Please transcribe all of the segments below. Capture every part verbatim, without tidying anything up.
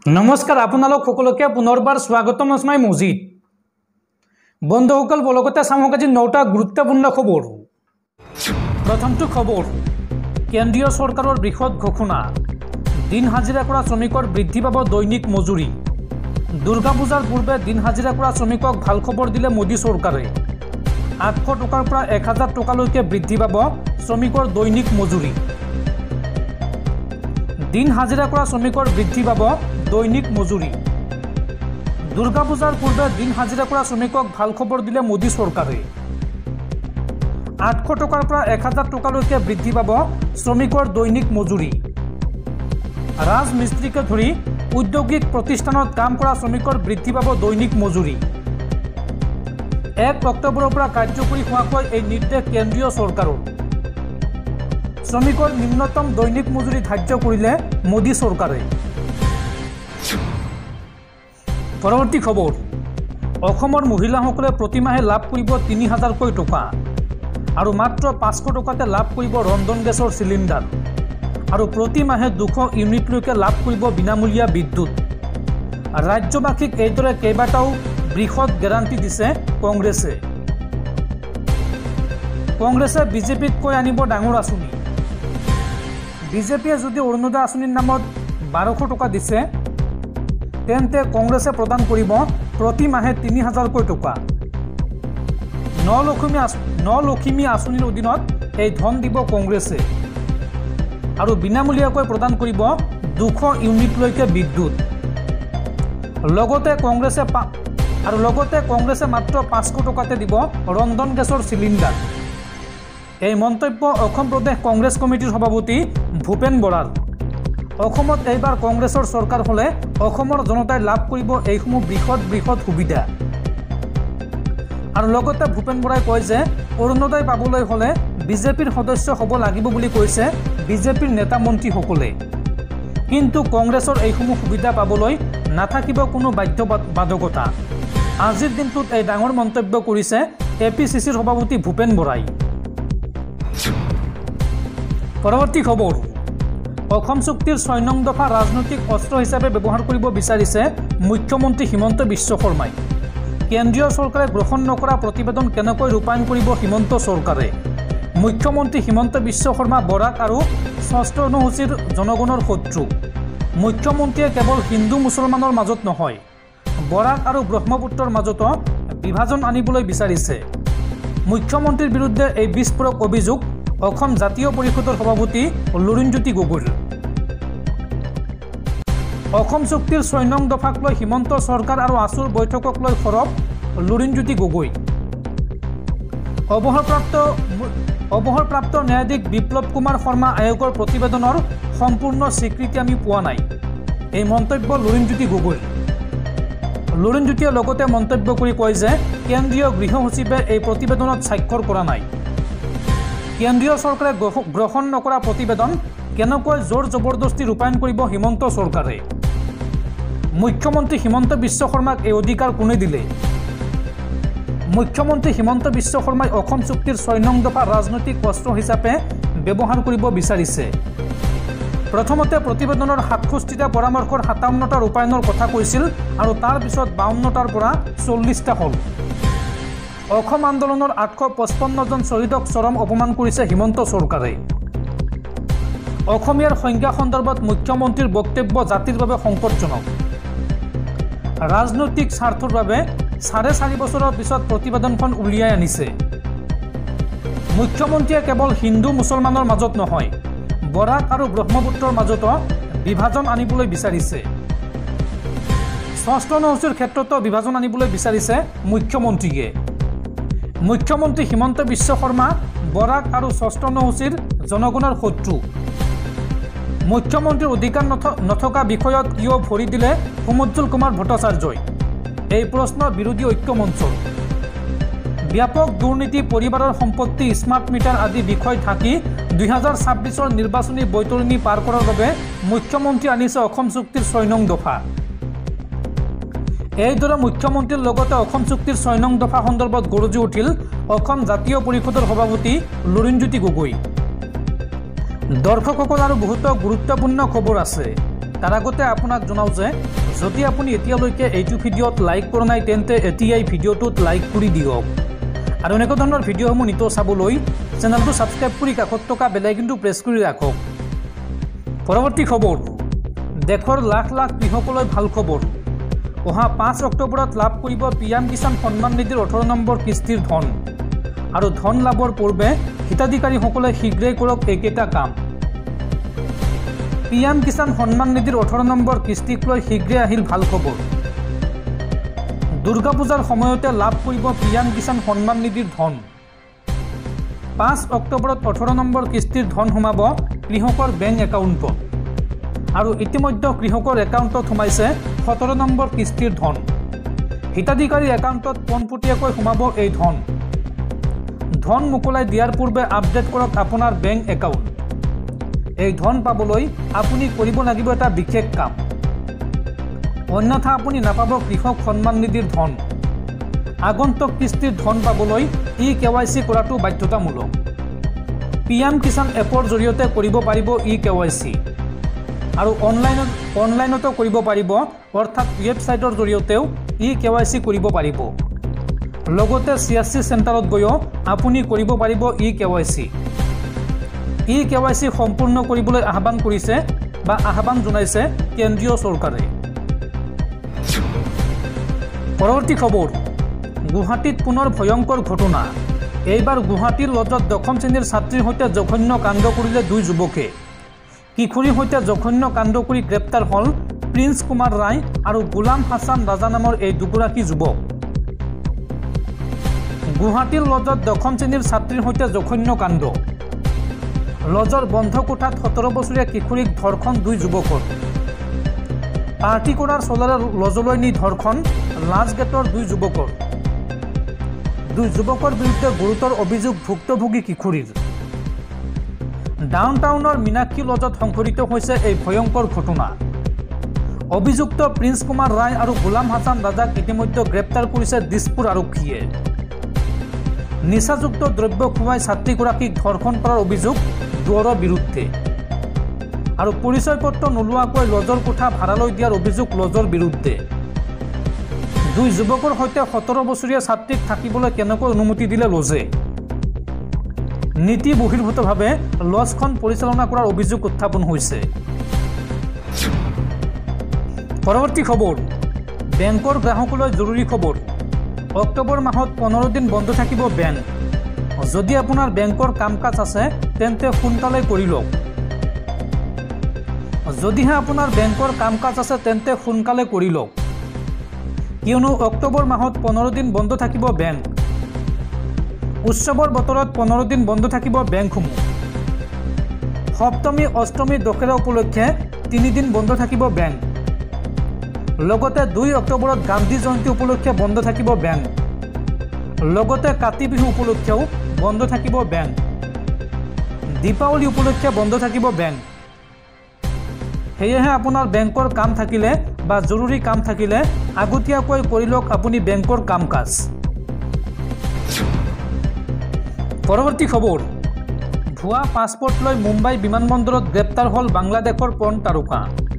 नमस्कार आपनालोक सकलोके पुनर्बार स्वागतम आछे मजिद बंधुসকল बलगते सामक आज नौटा गुरुत्वपूर्ण खबर। प्रथमটো खबर केंद्रीय सरकारों बृहत घोषणा दिन हाजिरा करा श्रमिकर बृद्धि पाब दैनिक मजुरी। दुर्गा पूजार पूर्वे दिन हाजिरा करा श्रमिকক ভাল खबर दिले मोदी सरकारे। आठश टकार পৰা एक हजार टकाলৈকে बृद्धि पाब श्रमिकर दैनिक मजुरी। दिन हाजिरा करा श्रमिकर बृद्धि पाब दैनिक मजुरी। दुर्गा पूजार पूर्वे दिन हाजिरा करा श्रमिকক ভাল खबर दिले मोदी सरकारे। आठश टकार পৰা एक हजार टकाলৈके बृद्धि पाब श्रमिकर दैनिक मजुरी। राजमिस्त्रीके धरि औद्योगिक प्रतिष्ठानत काम करा श्रमिकर बृद्धि पाब दैनिक मजुरी। एक अक्टोबৰৰ পৰা কাৰ্যকৰী হোৱাকৈ এই নিৰ্দেশ কেন্দ্ৰীয় চৰকাৰৰ। শ্ৰমিকৰ নিম্নতম দৈনিক মজুৰি ধাৰ্য কৰিলে মোদী চৰকাৰে। পৰৱৰ্তী খবৰ অসমৰ মহিলাসকলে প্ৰতিমাহে লাভ কৰিব তিনি হাজাৰকৈ টকা আৰু মাত্ৰ পাঁচশ টকাতে লাভ কৰিব ৰন্ধন গেছৰ চিলিণ্ডাৰ আৰু প্ৰতিমাহে দুশ ইউনিটলৈকে লাভ কৰিব বিনামূলীয়া বিদ্যুৎ। ৰাজ্যবাসীক এইদৰে কেইবাটাও বৃহৎ গ্যাৰাণ্টি দিছে কংগ্ৰেছে। কংগ্ৰেছে বিজেপিক কৈ আনিব ডাঙৰ আঁচনি। বিজেপিয়ে যদি অৰুণোদয় আঁচনিৰ নামত বাৰশ টকা দিছে তেন্তে কংগ্ৰেছে প্ৰদান কৰিব প্ৰতি মাহে তিনি হাজাৰকৈ টকা। ন লক্ষ্মী ন লক্ষ্মী আঁচনিৰ অধীনত এই ধন দিব কংগ্ৰেছে আৰু বিনামূলীয়াকৈ প্ৰদান কৰিব দুশ ইউনিটলৈকে বিদ্যুৎ। লগতে কংগ্ৰেছে আৰু লগতে কংগ্ৰেছে মাত্ৰ পাঁচশ টকাতে দিব ৰন্ধন গেছৰ চিলিণ্ডাৰ। এই মন্তব্য অসম প্ৰদেশ কংগ্ৰেছ কমিটিৰ সভাপতি ভূপেন বৰাৰ। অসমত এইবাৰ কংগ্ৰেছৰ চৰকাৰ হলে অসমৰ জনতাই লাভ কৰিব এইসমূহ বৃহৎ বৃহৎ সুবিধা। আৰু লগতে ভূপেন বৰাই কয় যে অৰুণোদয় পাবলৈ হলে বিজেপিৰ সদস্য হ'ব লাগিব বুলি কৈছে বিজেপিৰ নেতা মন্ত্ৰীসকলে। কিন্তু কংগ্ৰেছৰ এইসমূহ সুবিধা পাবলৈ নাথাকিব কোনো বাধ্যবাধকতা। আজিৰ দিনটোত এই ডাঙৰ মন্তব্য কৰিছে এ পি চি চিৰ সভাপতি ভূপেন বৰাই। পৰৱৰ্তী খবৰ অসম চুক্তিৰ ছয় নং দফা ৰাজনৈতিক অস্ত্ৰ হিচাপে ব্যৱহাৰ কৰিব বিচাৰিছে মুখ্যমন্ত্ৰী হিমন্ত বিশ্ব শৰ্মাই। কেন্দ্ৰীয় চৰকাৰে গ্ৰহণ নকৰা প্ৰতিবেদন কেনেকৈ ৰূপায়ণ কৰিব হিমন্ত চৰকাৰে। মুখ্যমন্ত্ৰী হিমন্ত বিশ্ব শৰ্মা বৰাক আৰু ষষ্ঠ অনুসূচীৰ জনগণৰ শত্ৰু। মুখ্যমন্ত্ৰীয়ে কেৱল হিন্দু মুছলমানৰ মাজত নহয় বৰাক আৰু ব্ৰহ্মপুত্ৰৰ মাজতো বিভাজন আনিবলৈ বিচাৰিছে। মুখ্যমন্ত্ৰীৰ বিৰুদ্ধে এই বিস্ফোৰক অভিযোগ অসম জাতীয় পৰিষদৰ সভাপতি লুৰিণজ্যোতি গগৈৰ। অসম চুক্তিৰ ছয় নং দফাক লৈ হিমন্ত চৰকাৰ আৰু আছুৰ বৈঠকক লৈ সৰব লুৰিণজ্যোতি গগৈ। অৱসৰপ্ৰাপ্ত অৱসৰপ্ৰাপ্ত ন্যায়াধীশ বিপ্লৱ কুমাৰ শৰ্মা আয়োগৰ প্ৰতিবেদনৰ সম্পূৰ্ণ স্বীকৃতি আমি পোৱা নাই এই মন্তব্য লুৰিণজ্যোতি গগৈৰ। লুৰিণজ্যোতিয়ে লগতে মন্তব্য কৰি কয় যে কেন্দ্ৰীয় গৃহ সচিবে এই প্ৰতিবেদনত স্বাক্ষৰ কৰা নাই। কেন্দ্ৰীয় চৰকাৰে গ্ৰহণ নকৰা প্ৰতিবেদন কেনেকৈ জোৰ জবৰদস্তি ৰূপায়ণ কৰিব হিমন্ত চৰকাৰে। মুখ্যমন্ত্ৰী হিমন্ত বিশ্ব শৰ্মাক এই অধিকাৰ কোনে দিলে। মুখ্যমন্ত্ৰী হিমন্ত বিশ্ব শৰ্মাই অসম চুক্তিৰ ছয় নং দফা ৰাজনৈতিক অস্ত্ৰ হিচাপে ব্যৱহাৰ কৰিব বিচাৰিছে। প্ৰথমতে প্ৰতিবেদনৰ সাতষষ্ঠিটা পৰামৰ্শৰ সাতাৱন্নটা ৰূপায়ণৰ কথা কৈছিল আৰু তাৰ পিছত বাৱন্নটাৰ পৰা চল্লিছটা হ'ল। অসম আন্দোলনৰ আঠশ পঁচপন্নজন শ্বহীদক চৰম অপমান কৰিছে হিমন্ত চৰকাৰে। অসমীয়াৰ সংজ্ঞা সন্দৰ্ভত মুখ্যমন্ত্ৰীৰ বক্তব্য জাতিৰ বাবে সংকটজনক। ৰাজনৈতিক স্বাৰ্থৰ বাবে চাৰে চাৰি বছৰৰ পিছত প্ৰতিবেদনখন উলিয়াই আনিছে। মুখ্যমন্ত্ৰীয়ে কেৱল হিন্দু মুছলমানৰ মাজত নহয় বৰাক আৰু ব্ৰহ্মপুত্ৰৰ মাজতো বিভাজন আনিবলৈ বিচাৰিছে। ষষ্ঠ অনুসূচীৰ ক্ষেত্ৰতো বিভাজন আনিবলৈ বিচাৰিছে মুখ্যমন্ত্ৰীয়ে। মুখ্যমন্ত্ৰী হিমন্ত বিশ্ব শৰ্মা বৰাক আৰু ষষ্ঠ অনুসূচীৰ জনগণৰ শত্ৰু। মুখ্যমন্ত্ৰীৰ অধিকাৰ নথকা বিষয়ত কিয় ভৰি দিলে সমুজ্জ্বল কুমাৰ ভট্টাচাৰ্যই এই প্ৰশ্ন বিৰোধী ঐক্য মঞ্চৰ। ব্যাপক দুৰ্নীতি পৰিবাৰৰ সম্পত্তি স্মাৰ্ট মিটাৰ আদি বিষয় ঢাকি দুই হাজাৰ ছাব্বিছৰ নিৰ্বাচনী বৈতৰণি পাৰ কৰাৰ বাবে মুখ্যমন্ত্ৰী আনিছে অসম চুক্তিৰ ছয় নং দফা। এইদৰে মুখ্যমন্ত্ৰীৰ লগতে অসম চুক্তিৰ ছয় নং দফা সন্দৰ্ভত গৰজি উঠিল অসম জাতীয় পৰিষদৰ সভাপতি লুৰিণজ্যোতি গগৈ। দৰ্শকসকল আৰু বহুতো গুৰুত্বপূৰ্ণ খবৰ আছে তাৰ আগতে আপোনাক জনাও যে যদি আপুনি এতিয়ালৈকে এইটো ভিডিঅ'ত লাইক কৰা নাই তেন্তে এতিয়াই ভিডিঅ'টোত লাইক কৰি দিয়ক আৰু এনেকুৱা ধৰণৰ ভিডিঅ'সমূহ নিতৌ চাবলৈ চেনেলটো ছাবস্ক্ৰাইব কৰি কাষত থকা বেল আইকনটো প্ৰেছ কৰি ৰাখক। পৰৱৰ্তী খবৰ, দেশৰ লাখ লাখ কৃষকলৈ ভাল খবৰ। অহা পাঁচ অক্টোবৰত লাভ কৰিব পি এম কিষাণ সন্মান নিধিৰ ওঠৰ নম্বৰ কিস্তিৰ ধন আৰু ধন লাভৰ পূৰ্বে হিতাধিকাৰীসকলে শীঘ্ৰেই কৰক এইকেইটা কাম। পি এম কিষাণ সন্মান নিধিৰ ওঠৰ নম্বৰ কিস্তিক লৈ শীঘ্ৰে আহিল ভাল খবৰ। দুৰ্গা পূজাৰ সময়তে লাভ কৰিব পি এম কিষাণ সন্মান নিধিৰ ধন। পাঁচ অক্টোবৰত ওঠৰ নম্বৰ কিস্তিৰ ধন সোমাব কৃষকৰ বেংক একাউণ্টত আৰু ইতিমধ্যে কৃষকৰ একাউণ্টত সোমাইছে সোতৰ নম্বৰ কিস্তিৰ ধন। হিতাধিকাৰীৰ একাউণ্টত পোনপটীয়াকৈ সোমাব এই ধন। ধন মোকলাই দিয়াৰ পূৰ্বে আপডেট কৰক আপোনাৰ বেংক একাউণ্ট। এই ধন পাবলৈ আপুনি কৰিব লাগিব এটা বিশেষ কাম, অন্যথা আপুনি নাপাব কৃষক সন্মান নিধিৰ ধন। আগন্তুক কিস্তিৰ ধন পাবলৈ ই কে ৱাই চি কৰাটো বাধ্যতামূলক। পি এম কিষাণ এপৰ জৰিয়তে কৰিব পাৰিব ই কে ৱাই চি আৰু অনলাইনত অনলাইনতো কৰিব পাৰিব, অৰ্থাৎ ৱেবছাইটৰ জৰিয়তেও ই কে ৱাই চি কৰিব পাৰিব। লগতে চি এছ চি চেণ্টাৰত গৈও আপুনি কৰিব পাৰিব E K Y C. E K Y C সম্পূৰ্ণ কৰিবলৈ আহ্বান কৰিছে বা আহ্বান জনাইছে কেন্দ্ৰীয় চৰকাৰে। পৰৱৰ্তী খবৰ, গুৱাহাটীত পুনৰ ভয়ংকৰ ঘটনা। এইবাৰ গুৱাহাটীৰ লজত দশম শ্ৰেণীৰ ছাত্ৰীৰ সৈতে জঘন্য কাণ্ড কৰিলে দুই যুৱকে। কিশোৰীৰ সৈতে জঘন্য কাণ্ড কৰি গ্ৰেপ্তাৰ হ'ল প্ৰিন্স কুমাৰ ৰায় আৰু গোলাম হাছান ৰাজা নামৰ এই দুগৰাকী যুৱক। গুৱাহাটীৰ লজত দশম শ্ৰেণীৰ ছাত্ৰীৰ সৈতে জঘন্য কাণ্ড। লজৰ বন্ধ কোঠাত সোতৰ বছৰীয়া কিশোৰীক ধৰ্ষণ দুই যুৱকৰ। পাৰ্টি কৰাৰ চলেৰে লজলৈ নি ধৰ্ষণ লাজগেটৰ দুই যুৱকৰ। দুই যুৱকৰ বিৰুদ্ধে গুৰুতৰ অভিযোগ ভুক্তভোগী কিশোৰীৰ। ডাউন টাউনৰ মীনাক্ষী লজত সংঘটিত হৈছে এই ভয়ংকৰ ঘটনা। অভিযুক্ত প্ৰিন্স কুমাৰ ৰায় আৰু গোলাম হাছান ৰাজাক ইতিমধ্যে গ্ৰেপ্তাৰ কৰিছে দিছপুৰ আৰক্ষীয়ে। নিচাযুক্ত দ্ৰব্য খুৱাই ছাত্ৰীগৰাকীক ধৰ্ষণ কৰাৰ অভিযোগ দুয়োৰে বিৰুদ্ধে আৰু পৰিচয় পত্ৰ নোলোৱাকৈ লজৰ কোঠা ভাড়ালৈ দিয়াৰ অভিযোগ লজৰ বিৰুদ্ধে। দুই যুৱকৰ সৈতে সোতৰ বছৰীয়া ছাত্ৰীক থাকিবলৈ কেনেকৈ অনুমতি দিলে লজে? নীতি বহিৰ্ভূতভাৱে লজখন পৰিচালনা কৰাৰ অভিযোগ উত্থাপন হৈছে। পৰৱৰ্তী খবৰ, বেংকৰ গ্ৰাহকলৈ জৰুৰী খবৰ। অক্টোবৰ মাহত পোন্ধৰ দিন বন্ধ থাকিব বেংক। যদি আপোনাৰ বেংকৰ কাম কাজ আছে তেন্তে সোনকালে কৰি লওক। যদিহে আপোনাৰ বেংকৰ কাম কাজ আছে তেন্তে সোনকালে কৰি লওক, কিয়নো অক্টোবৰ মাহত পোন্ধৰ দিন বন্ধ থাকিব বেংক। উৎসৱৰ বতৰত পোন্ধৰ দিন বন্ধ থাকিব বেংকসমূহ। সপ্তমী অষ্টমী দশেৰা উপলক্ষে তিনিদিন বন্ধ থাকিব বেংক। লগতে দুই অক্টোবৰত গান্ধী জয়ন্তী উপলক্ষে বন্ধ থাকিব বেংক। লগতে কাতি বিহু উপলক্ষেও বন্ধ থাকিব বেংক। দীপাৱলী উপলক্ষে বন্ধ থাকিব বেংক। সেয়েহে আপোনাৰ বেংকৰ কাম থাকিলে বা জৰুৰী কাম থাকিলে আগতীয়াকৈ কৰি লওক আপুনি বেংকৰ কাম কাজ। পৰৱৰ্তী খবৰ, ভুৱা পাছপৰ্ট লৈ মুম্বাই বিমানবন্দৰত গ্ৰেপ্তাৰ হ'ল বাংলাদেশৰ পৰ্ণ তাৰকা।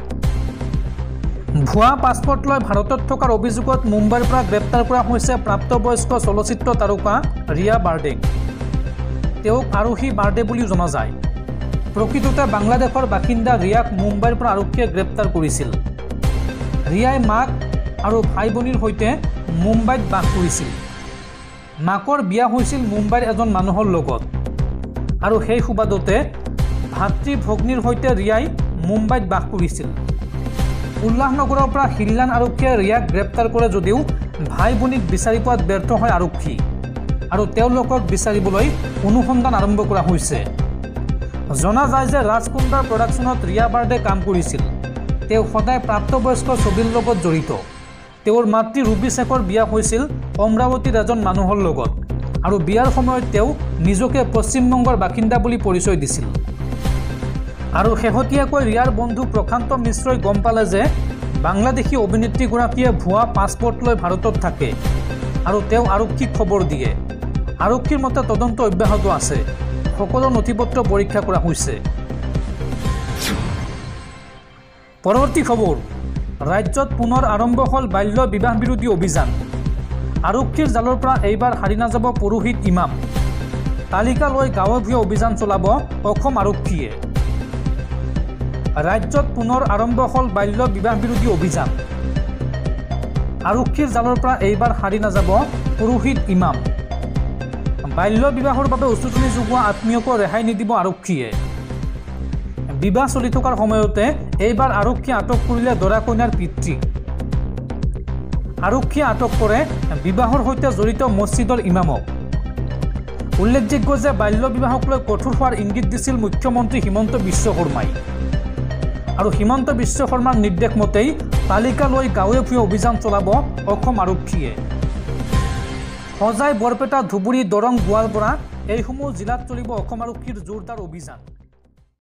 ভুৱা পাছপৰ্ট লৈ ভাৰতত থকাৰ অভিযোগত মুম্বাইৰ পৰা গ্ৰেপ্তাৰ কৰা হৈছে প্ৰাপ্তবয়স্ক চলচ্চিত্ৰ তাৰকা ৰিয়া বাৰ্ডেক। তেওঁক আৰোহী বাৰ্ডে বুলিও জনা যায়। প্ৰকৃততে বাংলাদেশৰ বাসিন্দা ৰিয়াক মুম্বাইৰ পৰা আৰক্ষীয়ে গ্ৰেপ্তাৰ কৰিছিল। ৰিয়াই মাক আৰু ভাই ভনীৰ সৈতে মুম্বাইত বাস কৰিছিল। মাকৰ বিয়া হৈছিল মুম্বাইৰ এজন মানুহৰ লগত আৰু সেই সুবাদতে ভাতৃ ভগ্নীৰ সৈতে ৰিয়াই মুম্বাইত বাস কৰিছিল। উল্লাসনগৰৰ পৰা হিল্লান আৰক্ষীয়ে ৰিয়াক গ্ৰেপ্তাৰ কৰে যদিও ভাই ভনীক বিচাৰি পোৱাত ব্যৰ্থ হয় আৰক্ষী আৰু তেওঁলোকক বিচাৰিবলৈ অনুসন্ধান আৰম্ভ কৰা হৈছে। জনা যায় যে ৰাজকুণ্ডাৰ প্ৰডাকশ্যনত ৰিয়া বাৰ্ডে কাম কৰিছিল। তেওঁ সদায় প্ৰাপ্তবয়স্ক ছবিৰ লগত জড়িত। তেওঁৰ মাতৃ ৰুবি শেখৰ বিয়া হৈছিল অমৰাৱতীৰ এজন মানুহৰ লগত আৰু বিয়াৰ সময়ত তেওঁ নিজকে পশ্চিমবংগৰ বাসিন্দা বুলি পৰিচয় দিছিল। আৰু শেহতীয়াকৈ ৰিয়াৰ বন্ধু প্ৰশান্ত মিশ্ৰই গম পালে যে বাংলাদেশী অভিনেত্ৰীগৰাকীয়ে ভুৱা পাছপৰ্ট লৈ ভাৰতত থাকে আৰু তেওঁ আৰক্ষীক খবৰ দিয়ে। আৰক্ষীৰ মতে তদন্ত অব্যাহত আছে। সকলো নথিপত্ৰ পৰীক্ষা কৰা হৈছে। পৰৱৰ্তী খবৰ, ৰাজ্যত পুনৰ আৰম্ভ হ'ল বাল্য বিবাহ বিৰোধী অভিযান। আৰক্ষীৰ জালৰ পৰা এইবাৰ হাৰি নাযাব পুৰোহিত ইমাম। তালিকা লৈ গাঁৱে ভূঞে অভিযান চলাব অসম আৰক্ষীয়ে। ৰাজ্যত পুনৰ আৰম্ভ হ'ল বাল্য বিবাহ বিৰোধী অভিযান। আৰক্ষীৰ জালৰ পৰা এইবাৰ হাৰি নাযাব পুৰোহিত ইমাম। বাল্য বিবাহৰ বাবে উচতনি যোগোৱা আত্মীয়কো ৰেহাই নিদিব আৰক্ষীয়ে। বিবাহ চলি থকাৰ সময়তে এইবাৰ আৰক্ষীয়ে আটক কৰিলে দৰা কইনাৰ পিতৃ। আৰক্ষীয়ে আটক কৰে বিবাহৰ সৈতে জড়িত মছজিদৰ ইমামক। উল্লেখযোগ্য যে বাল্য বিবাহক লৈ কঠোৰ হোৱাৰ ইংগিত দিছিল মুখ্যমন্ত্ৰী হিমন্ত বিশ্ব শৰ্মাই। আৰু হিমন্ত বিশ্ব শৰ্মাৰ নিৰ্দেশ মতেই তালিকা লৈ গাঁৱে ভূঞে অভিযান চলাব অসম আৰক্ষীয়ে। হোজাই, বৰপেটা, ধুবুৰী, দৰং, গোৱালপাৰা এইসমূহ জিলাত চলিব অসম আৰক্ষীৰ জোৰদাৰ অভিযান।